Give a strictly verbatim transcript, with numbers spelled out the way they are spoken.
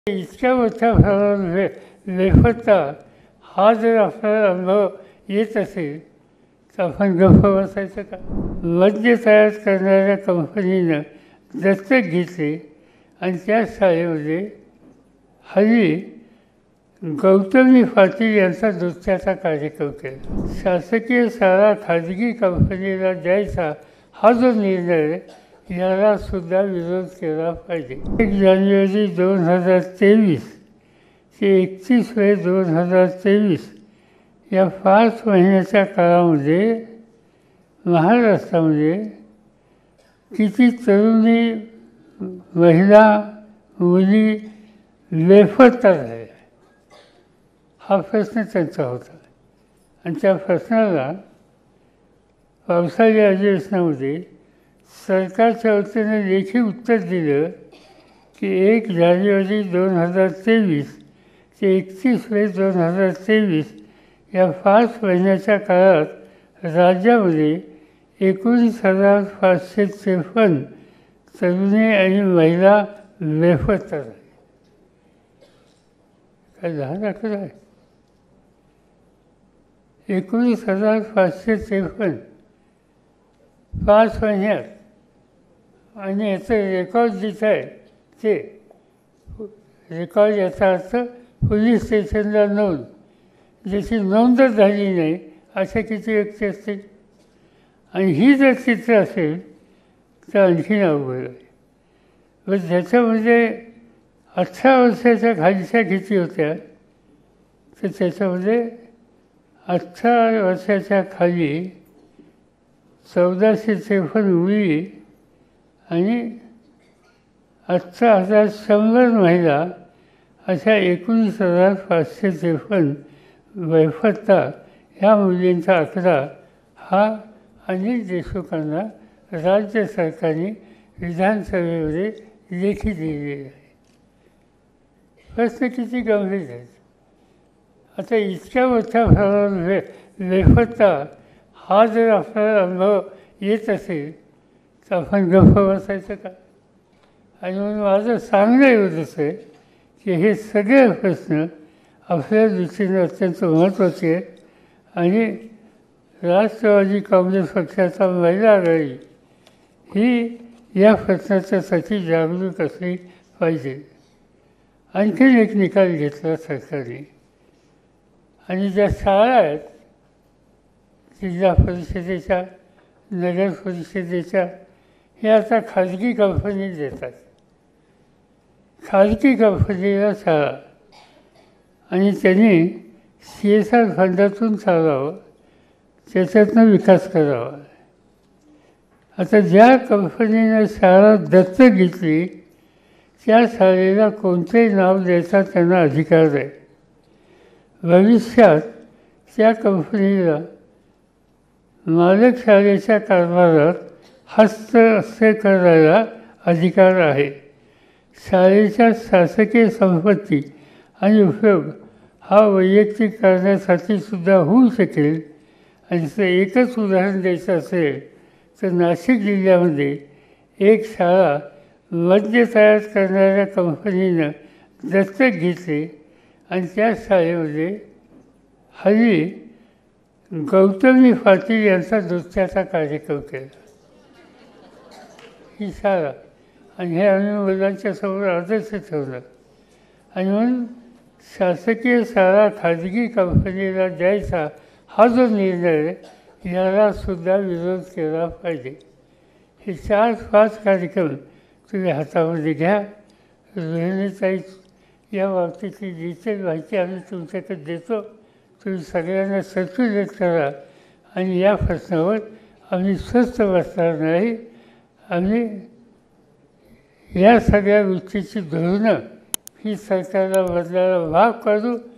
इतक्या मोठ्या प्रमाणात वे वेफता हा जर आपल्याला अनुभव येत असेल तर आपण गप्प बसायचं का? मद्य तयार करणाऱ्या कंपनीनं दत्तक घेतले आणि त्या शाळेमध्ये हल्ली गौतमी पाटील यांचा नृत्याचा कार्यक्रम केला. शासकीय शाळा खाजगी कंपनीला द्यायचा हा जो निर्णय याला सुद्धा विरोध केला पाहिजे. एक जानेवारी दोन हजार तेवीस ते एकतीस मे दोन हजार तेवीस या पाच महिन्याच्या काळामध्ये महाराष्ट्रामध्ये किती तरुणी महिला मुली बेपत्ता झाल्या हा प्रश्न त्यांचा होता. आणि त्या प्रश्नाला पावसाळी अधिवेशनामध्ये सरकारच्या वतीने लेखी उत्तर दिलं की एक जानेवारी दोन हजार तेवीस ते एकतीस मे दोन हजार तेवीस या पाच महिन्याच्या काळात राज्यामध्ये एकोणीस हजार पाचशे त्रेपन्न तरुणी आणि महिला बेपत्ता झाल्या. काय लहान आकडा आहे? एकोणीस हजार पाचशे त्रेपन्न पाच महिन्यात. आणि याचं रेकॉर्ड जिथं आहे ते रेकॉर्ड याचा अर्थ पोलीस स्टेशनला नोंद, ज्याची नोंदच झाली नाही अशा किती व्यक्ती असतील. आणि ही जर चित्र असेल तर आणखीन अवघड आहे. पण त्याच्यामध्ये अठरा वर्षाच्या खालच्या किती होत्या तर त्याच्यामध्ये अठरा वर्षाच्या खाली चौदाशे त्रेपन्न मुली आणि अठरा हजार शंभर महिला अशा एकोणीस हजार पाचशे त्रेपन्न बेपत्ता ह्या मुलींचा आकडा हा अनिल देशमुखांना राज्य सरकारने विधानसभेमध्ये लेखी दिलेला आहे. प्रश्न किती गंभीर आहेत. आता इतक्या मोठ्या प्रमाणात वे बेपत्ता हा जर आपल्याला अनुभव येत असेल तर आपण गप्प बसायचं का? आणि म्हणून माझं सांगणं एवढंच आहे की हे सगळे प्रश्न आपल्या दृष्टीने अत्यंत महत्त्वाचे आहेत. आणि राष्ट्रवादी काँग्रेस पक्षाचा महिला आघाडी ही या प्रश्नाच्यासाठी जागरूक असली पाहिजे. आणखीन एक निकाल घेतला सरकारने. आणि ज्या शाळा आहेत जिल्हा परिषदेच्या नगर परिषदेच्या हे आता खाजगी कंपनी देतात. खाजगी कंपनीला शाळा आणि त्यांनी सी एस आर फंडातून चालवावं, त्याच्यातनं विकास करावा. आता ज्या कंपनीनं शाळा दत्तक घेतली त्या शाळेला कोणतेही नाव द्यायचा त्यांना अधिकार आहे. भविष्यात त्या कंपनीला मालक शाळेच्या कारभारात हस्तक्षेप करायला अधिकार आहे. शाळेच्या शासकीय संपत्ती आणि उपयोग हा वैयक्तिक करण्यासाठी सुद्धा होऊ शकेल. आणि जर एकच उदाहरण द्यायचं असेल तर नाशिक जिल्ह्यामध्ये एक शाळा मद्य तयार करणाऱ्या कंपनीनं दत्तक घेतले आणि त्या शाळेमध्ये हल्ली गौतमी पाटील यांचा नृत्याचा कार्यक्रम केला. ही शाळा आणि हे आम्ही मुलांच्या समोर आदर्श ठेवला. आणि म्हणून शासकीय शाळा खाजगी कंपनीला द्यायचा हा जो निर्णय याला सुद्धा विरोध केला पाहिजे. हे चार पाच कार्यक्रम तुम्ही हातामध्ये घ्या. रोहिणीताई या बाबतीतली डिटेल माहिती आम्ही तुमच्याकडे देतो. तुम्ही सगळ्यांना सर्क्युलेट करा. आणि या प्रश्नावर आम्ही स्वस्थ बसणार नाही. आम्ही या सगळ्या गोष्टीची धोरणं ही सरकारला बदलायला भाग पाडू.